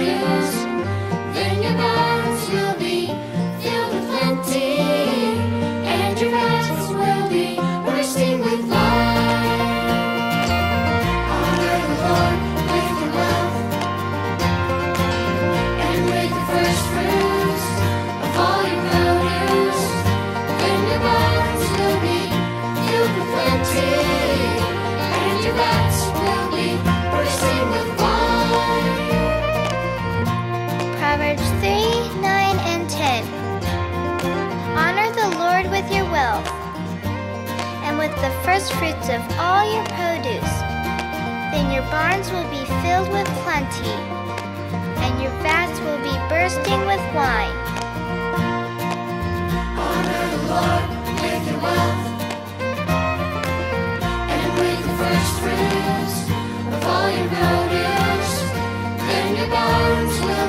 produce, then your barns will be filled with plenty, and your vats will be bursting with wine. Honor the Lord with your wealth, and with the first fruits of all your produce, then your barns will be filled with plenty, and your vats will be bursting with wine. Proverbs 3, 9, and 10. Honor the Lord with your wealth, and with the first fruits of all your produce. Then your barns will be filled with plenty, and your vats will be bursting with wine. Honor the Lord with your wealth, and with the first fruits of all your produce. Then your barns will